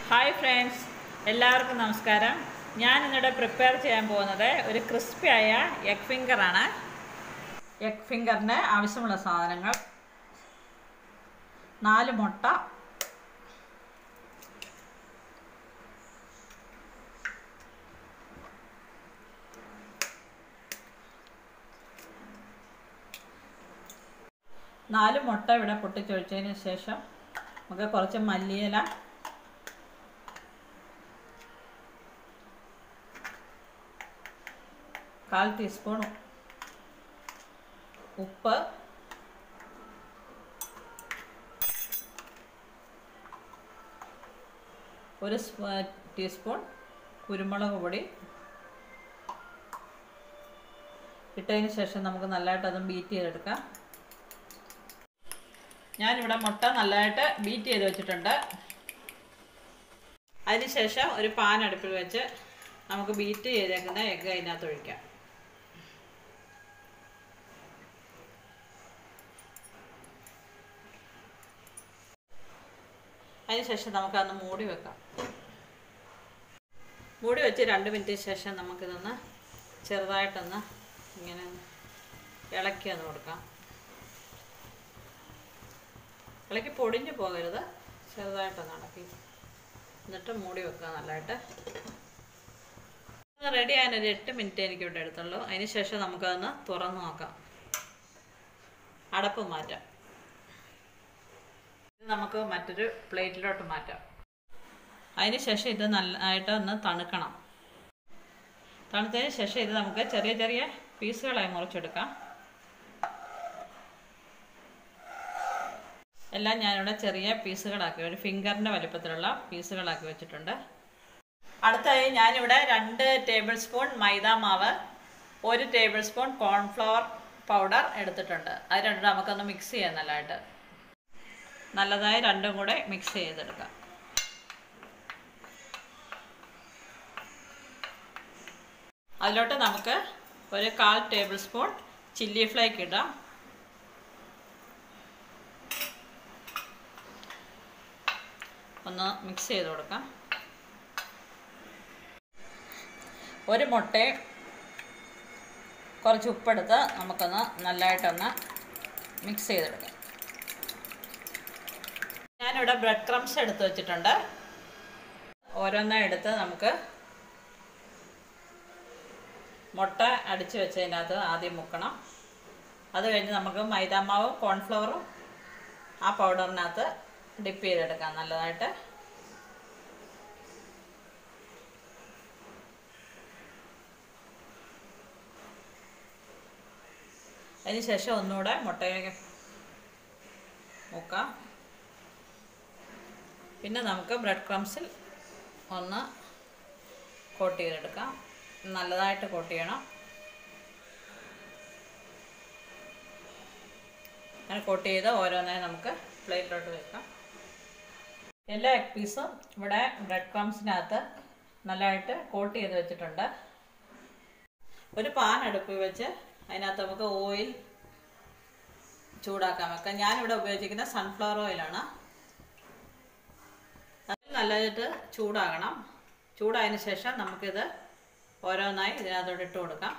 Hi friends, എല്ലാവർക്കും നമസ്കാരം. ഞാൻ ഇന്നിവിടെ പ്രിപ്പയർ ചെയ്യാൻ പോകുന്നത് ഒരു ക്രിസ്പിയായ എഗ് ഫിംഗറാണ്. എഗ് ഫിംഗറിന് ആവശ്യമുള്ള സാധനങ്ങൾ: 4 മുട്ട, ഇവിടെ പൊട്ടിച്ചൊഴിച്ചതിന് ശേഷം നമുക്ക് കുറച്ച് മല്ലിയില, കാൽ ടീസ്പൂൺ ഉപ്പ്, ഒരു ടീസ്പൂൺ കുരുമുളക് പൊടി ഇട്ടതിന് ശേഷം നമുക്ക് നല്ലതായിട്ട് അത് ബീറ്റ് ചെയ്തെടുക്കാം. ഞാനിവിടെ മുട്ട നല്ലതായിട്ട് ബീറ്റ് ചെയ്ത് വെച്ചിട്ടുണ്ട്. അതിനുശേഷം ഒരു പാൻ അടുപ്പിൽ വെച്ച് നമുക്ക് ബീറ്റ് ചെയ്തേക്കുന്ന എഗ്ഗ് അതിനകത്ത് ഒഴിക്കാം. അതിനുശേഷം നമുക്കതൊന്ന് മൂടി വെക്കാം. മൂടി വെച്ച് 2 മിനിറ്റിന് ശേഷം നമുക്കിതൊന്ന് ചെറുതായിട്ടൊന്ന് ഇങ്ങനെ ഇളക്കി ഒന്ന് കൊടുക്കാം. ഇളക്കി പൊടിഞ്ഞു പോകരുത്, ചെറുതായിട്ടൊന്ന് ഇളക്കി എന്നിട്ട് മൂടി വെക്കുക നല്ലതായിട്ട്. റെഡി ആകാൻ ഒരു 8 മിനിറ്റ് എനിക്കിവിടെ എടുത്തുള്ളൂ. അതിന് ശേഷം നമുക്കതൊന്ന് തുറന്ന് നോക്കാം. അടപ്പ് മാറ്റാം. ഇത് നമുക്ക് മറ്റൊരു പ്ലേറ്റിലോട്ട് മാറ്റാം. അതിന് ശേഷം ഇത് നല്ലതായിട്ട് ഒന്ന് തണുക്കണം. തണുത്തതിന് ശേഷം ഇത് നമുക്ക് ചെറിയ ചെറിയ പീസുകളായി മുറിച്ചെടുക്കാം. എല്ലാം ഞാനിവിടെ ചെറിയ പീസുകളാക്കി, ഒരു ഫിംഗറിൻ്റെ വലിപ്പത്തിലുള്ള പീസുകളാക്കി വെച്ചിട്ടുണ്ട്. അടുത്തായി ഞാനിവിടെ 2 ടേബിൾ സ്പൂൺ മൈദ മാവ്, 1 ടേബിൾ സ്പൂൺ കോൺഫ്ലവർ പൗഡർ എടുത്തിട്ടുണ്ട്. അത് രണ്ടും നമുക്കൊന്ന് മിക്സ് ചെയ്യാം. നല്ലതായി രണ്ടും കൂടെ മിക്സ് ചെയ്തെടുക്കാം. അതിലോട്ട് നമുക്ക് ഒരു 1/4 ടേബിൾ സ്പൂൺ ചില്ലി ഫ്ലേക്ക് ഇടാം. ഒന്ന് മിക്സ് ചെയ്ത് കൊടുക്കാം. ഒരു മുട്ടയും കുറച്ച് ഉപ്പെടുത്ത് നമുക്കൊന്ന് നല്ലതായിട്ടൊന്ന് മിക്സ് ചെയ്തെടുക്കാം. ഞാനിവിടെ ബ്രെഡ് ക്രംസ് എടുത്ത് വെച്ചിട്ടുണ്ട്. ഓരോന്നും എടുത്ത് നമുക്ക് മുട്ട അടിച്ച് വെച്ചതിനകത്ത് ആദ്യം മുക്കണം. അത് കഴിഞ്ഞ് നമുക്ക് മൈദാമാവും കോൺഫ്ലവറും ആ പൗഡറിനകത്ത് ഡിപ്പ് ചെയ്തെടുക്കാം നല്ലതായിട്ട്. അതിന് ശേഷം ഒന്നുകൂടെ മുട്ടയൊക്കെ മുക്കാം. പിന്നെ നമുക്ക് ബ്രെഡ് ക്രംസിൽ ഒന്ന് കോട്ട് ചെയ്തെടുക്കാം. നല്ലതായിട്ട് കോട്ട് ചെയ്യണം. അങ്ങനെ കോട്ട് ചെയ്ത് ഓരോന്നായി നമുക്ക് പ്ലേറ്റിലോട്ട് വെക്കാം. എല്ലാ എഗ് പീസും ഇവിടെ ബ്രെഡ് ക്രംസിനകത്ത് നല്ലതായിട്ട് കോട്ട് ചെയ്ത് വെച്ചിട്ടുണ്ട്. ഒരു പാൻ അടുപ്പിൽ വെച്ച് അതിനകത്ത് നമുക്ക് ഓയിൽ ചൂടാക്കാൻ വെക്കാം. ഞാനിവിടെ ഉപയോഗിച്ചിരിക്കുന്ന സൺഫ്ലവർ ഓയിലാണ്. അത് നല്ലതായിട്ട് ചൂടാകണം. ചൂടായതിന് ശേഷം നമുക്കിത് ഓരോന്നായി ഇതിനകത്തോട്ട് ഇട്ട് കൊടുക്കാം.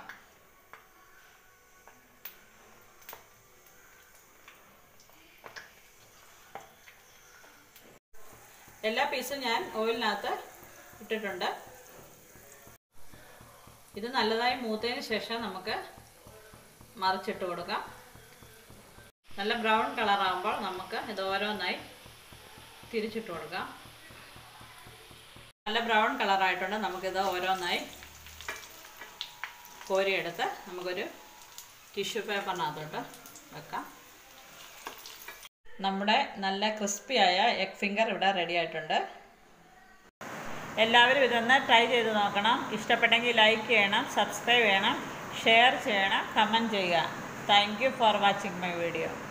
എല്ലാ പീസും ഞാൻ ഓയിലിനകത്ത് ഇട്ടിട്ടുണ്ട്. ഇത് നല്ലതായി മൂത്തതിന് ശേഷം നമുക്ക് മറിച്ചിട്ട് കൊടുക്കാം. നല്ല ബ്രൗൺ കളറാകുമ്പോൾ നമുക്ക് ഇത് ഓരോന്നായി തിരിച്ചിട്ട് കൊടുക്കാം. നല്ല ബ്രൗൺ കളറായിട്ടുണ്ട്. നമുക്കിത് ഓരോന്നായി കോരിയെടുത്ത് നമുക്കൊരു ടിഷ്യൂ പേപ്പറിനകത്തോട്ട് വെക്കാം. നമ്മുടെ നല്ല ക്രിസ്പിയായ എഗ് ഫിംഗർ ഇവിടെ റെഡി ആയിട്ടുണ്ട്. എല്ലാവരും ഇതൊന്ന് ട്രൈ ചെയ്ത് നോക്കണം. ഇഷ്ടപ്പെട്ടെങ്കിൽ ലൈക്ക് ചെയ്യണം, സബ്സ്ക്രൈബ് ചെയ്യണം, ഷെയർ ചെയ്യണം, കമൻറ്റ് ചെയ്യുക. Thank you for watching my video.